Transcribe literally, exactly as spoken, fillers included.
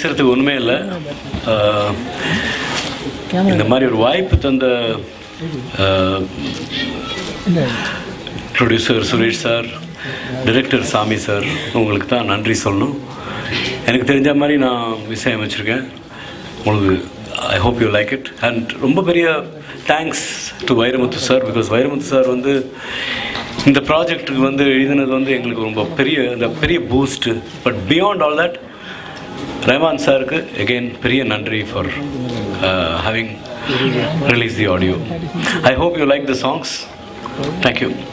பேசுகிறதுக்கு ஒன்றுமே இல்லை. இந்த மாதிரி ஒரு வாய்ப்பு தந்த producer Suresh sir, director Sami sir, உங்களுக்கு தான் நன்றி சொல்லணும். எனக்கு தெரிஞ்ச மாதிரி நான் இசையமைச்சிருக்கேன். உங்களுக்கு I hope you like it. And ரொம்ப பெரிய thanks to Vairamuthu sir. Because Vairamuthu sir வந்து இந்த ப்ராஜெக்ட்டுக்கு வந்து எழுதினது வந்து எங்களுக்கு ரொம்ப பெரிய இந்த பெரிய boost. But beyond all that Rahman சாருக்கு அகெயின் பெரிய நன்றி for having release the audio. I hope you like the songs. Thank you.